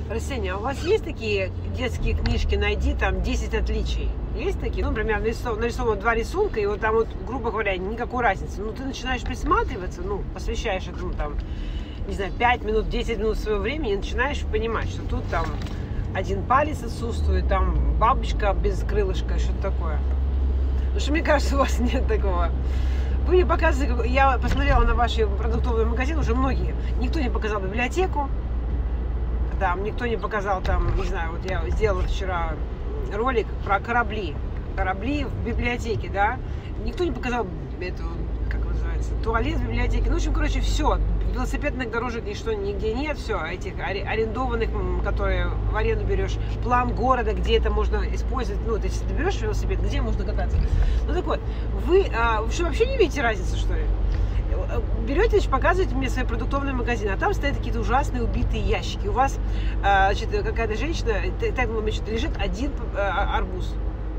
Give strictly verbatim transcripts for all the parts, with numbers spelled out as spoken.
Арсений, а у вас есть такие детские книжки, найди там десять отличий? Есть такие? Ну, например, нарисовано, нарисовано два рисунка, и вот там вот, грубо говоря, никакой разницы. Ну, ты начинаешь присматриваться, ну, посвящаешь этому там, не знаю, пять минут, десять минут своего времени, и начинаешь понимать, что тут там один палец отсутствует, там бабочка без крылышка, что-то такое. Потому что мне кажется, у вас нет такого. Вы мне показываете, я посмотрела на ваши продуктовые магазины, уже многие. Никто не показал библиотеку, там, никто не показал там, не знаю, вот я сделала вчера ролик про корабли. Корабли в библиотеке, да. Никто не показал эту, как называется, туалет в библиотеке. Ну, в общем, короче, все. Велосипедных дорожек ничто нигде нет, все, этих арендованных, которые в аренду берешь, план города, где это можно использовать, ну, то есть ты берешь велосипед, где можно кататься. Ну, так вот, вы, а, вы что, вообще не видите разницы, что ли? Берете, значит, показываете мне свои продуктовые магазины, а там стоят какие-то ужасные убитые ящики. У вас, а, значит, какая-то женщина, так, значит, лежит один а, арбуз.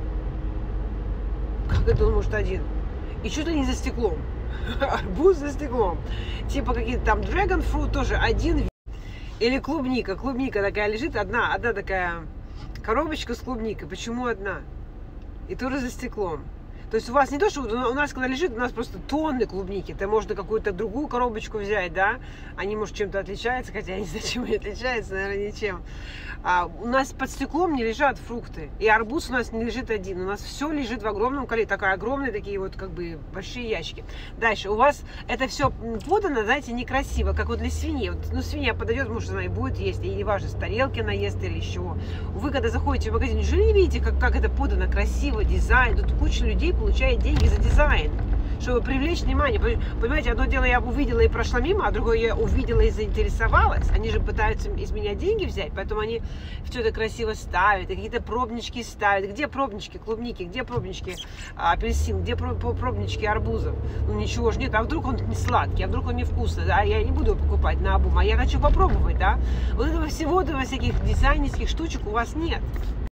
Как это он может один? И что-то не за стеклом. Арбуз за стеклом. Типа какие-то там dragon fruit тоже один. Или клубника. Клубника такая лежит, одна, одна такая коробочка с клубникой. Почему одна? И тоже за стеклом. То есть у вас не то, что у нас, когда лежит, у нас просто тонны клубники. Это можно какую-то другую коробочку взять, да? Они, может, чем-то отличаются, хотя я не знаю, чем они отличаются, наверное, ничем. А у нас под стеклом не лежат фрукты. И арбуз у нас не лежит один. У нас все лежит в огромном количестве. Такая огромные такие вот, как бы, большие ящики. Дальше. У вас это все подано, знаете, некрасиво, как вот для свиньи. Вот, ну, свинья подойдет, может, она и будет есть. И неважно, с тарелки она ест или еще. Вы, когда заходите в магазин, неужели не видите, как, как это подано красиво, дизайн? Тут куча людей получает деньги за дизайн, чтобы привлечь внимание. Понимаете, одно дело я увидела и прошла мимо, а другое я увидела и заинтересовалась. Они же пытаются из меня деньги взять, поэтому они все это красиво ставят, какие-то пробнички ставят. Где пробнички клубники, где пробнички апельсин, где пробнички арбузов? Ну ничего же нет, а вдруг он не сладкий, а вдруг он невкусный, да, я не буду его покупать на обум, а я хочу попробовать, да. Вот этого всего, этого всяких дизайнерских штучек у вас нет.